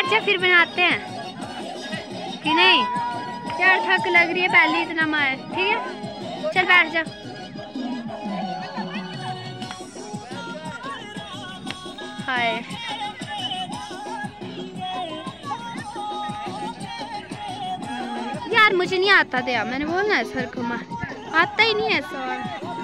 बैठ जा, फिर बनाते हैं कि नहीं। यार थक लग रही है पहले इतना मार, ठीक है चल बैठ जा। हाय यार मुझे नहीं आता था, मैंने बोला ना सर को आता ही नहीं है सर।